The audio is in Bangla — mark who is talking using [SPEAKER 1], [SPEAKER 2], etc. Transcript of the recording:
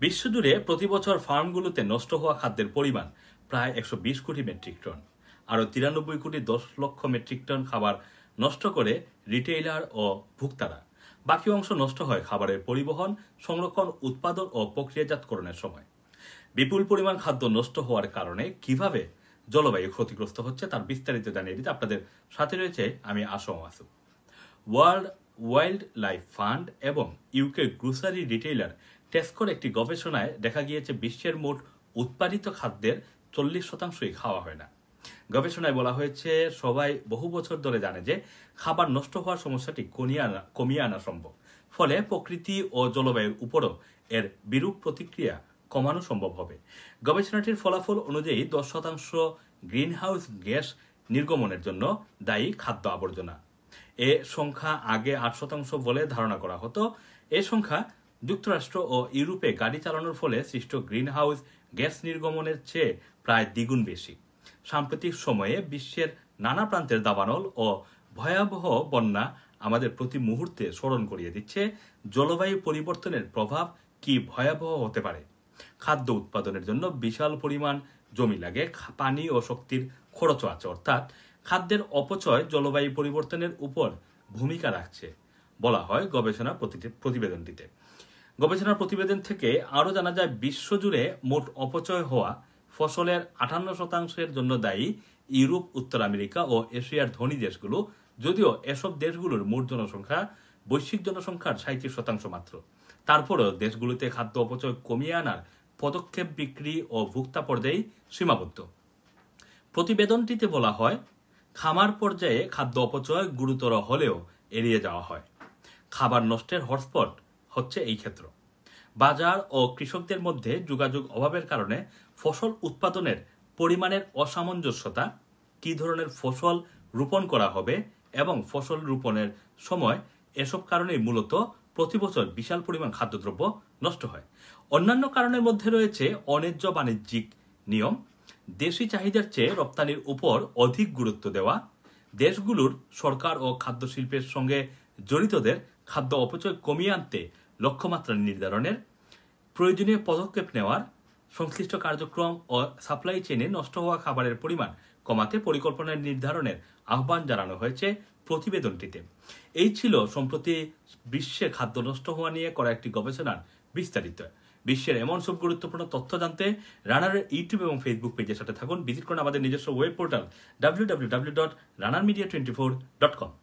[SPEAKER 1] বিশ্বজুড়ে প্রতি বছর ফার্মগুলোতে নষ্ট হওয়া খাদ্যের পরিমাণ প্রায় 120 কোটি মেট্রিক টন। আরও 93 কোটি 10 লক্ষ মেট্রিক টন খাবার নষ্ট করে রিটেইলার ও ভোক্তারা। বাকি অংশ নষ্ট হয় খাবারের পরিবহন, সংরক্ষণ, উৎপাদন ও প্রক্রিয়াজাতকরণের সময়। বিপুল পরিমাণ খাদ্য নষ্ট হওয়ার কারণে কিভাবে জলবায়ু ক্ষতিগ্রস্ত হচ্ছে তার বিস্তারিত জানিয়ে দিতে আপনাদের সাথে রয়েছে আমি Asam Masum. World Wildlife Fund এবং ইউকে গ্রোসারি রিটেইলার টেস্কোর একটি গবেষণায় দেখা গিয়েছে বিশ্বের মোট উৎপাদিত খাদ্যের 40% খাওয়া হয় না। গবেষণায় বলা হয়েছে সবাই বহু বছর ধরে জানে যে খাবার নষ্ট হওয়ার সমস্যাটি কমিয়ে আনা সম্ভব, ফলে প্রকৃতি ও জলবায়ুর উপরও এর বিরূপ প্রতিক্রিয়া কমানো সম্ভব হবে। গবেষণাটির ফলাফল অনুযায়ী 10% গ্রিনহাউস গ্যাস নির্গমনের জন্য দায়ী খাদ্য আবর্জনা। এ সংখ্যা আগে 8% বলে ধারণা করা হতো। এ সংখ্যা যুক্তরাষ্ট্র ও ইউরোপে গাড়ি চালানোর ফলে সৃষ্ট গ্রিনহাউস গ্যাস নির্গমনের চেয়ে প্রায় দ্বিগুণ বেশি। সাম্প্রতিক সময়ে বিশ্বের নানা প্রান্তের দাবানল ও ভয়াবহ বন্যা আমাদের প্রতি মুহূর্তে স্মরণ করিয়ে দিচ্ছে জলবায়ু পরিবর্তনের প্রভাব কি ভয়াবহ হতে পারে। খাদ্য উৎপাদনের জন্য বিশাল পরিমাণ জমি লাগে, পানি ও শক্তির খরচও আছে, অর্থাৎ খাদ্যের অপচয় জলবায়ু পরিবর্তনের উপর ভূমিকা রাখছে বলা হয় গবেষণা প্রতিবেদনটিতে। গবেষণার প্রতিবেদন থেকে আরও জানা যায় বিশ্বজুড়ে মোট অপচয় হওয়া ফসলের 58%-এর জন্য দায়ী ইউরোপ, উত্তর আমেরিকা ও এশিয়ার ধনী দেশগুলো, যদিও এসব দেশগুলোর মোট জনসংখ্যা বৈশ্বিক জনসংখ্যার 37% মাত্র। তারপরেও দেশগুলোতে খাদ্য অপচয় কমিয়ে আনার পদক্ষেপ বিক্রি ও ভোক্তা পর্যায়ে সীমাবদ্ধ। প্রতিবেদনটিতে বলা হয়, খামার পর্যায়ে খাদ্য অপচয় গুরুতর হলেও এড়িয়ে যাওয়া হয়। খাবার নষ্টের হটস্পট হচ্ছে এই ক্ষেত্র। বাজার ও কৃষকদের মধ্যে যোগাযোগ অভাবের কারণে ফসল উৎপাদনের পরিমাণের অসামঞ্জস্যতা, কী ধরনের ফসল রোপণ করা হবে এবং ফসল রোপণের সময়, এসব কারণেই মূলত প্রতি বছর বিশাল পরিমাণ খাদ্যদ্রব্য নষ্ট হয়। অন্যান্য কারণের মধ্যে রয়েছে অন্যায্য বাণিজ্যিক নিয়ম, দেশি চাহিদার চেয়ে রপ্তানির উপর অধিক গুরুত্ব দেওয়া, দেশগুলোর সরকার ও খাদ্য শিল্পের সঙ্গে জড়িতদের খাদ্য অপচয় কমিয়ে আনতে লক্ষ্যমাত্রা নির্ধারণের, প্রয়োজনীয় পদক্ষেপ নেওয়ার, সংশ্লিষ্ট কার্যক্রম ও সাপ্লাই চেইনে নষ্ট হওয়া খাবারের পরিমাণ কমাতে পরিকল্পনা নির্ধারণের আহ্বান জানানো হয়েছে প্রতিবেদনটিতে। এই ছিল সম্প্রতি বিশ্বে খাদ্য নষ্ট হওয়া নিয়ে করা একটি গবেষণার বিস্তারিত। বিশ্বের এমন সব গুরুত্বপূর্ণ তথ্য জানতে রানারের ইউটিউব এবং ফেসবুক পেজের সাথে থাকুন। ভিজিট করুন আমাদের নিজস্ব ওয়েব পোর্টাল www.runnermedia24.com।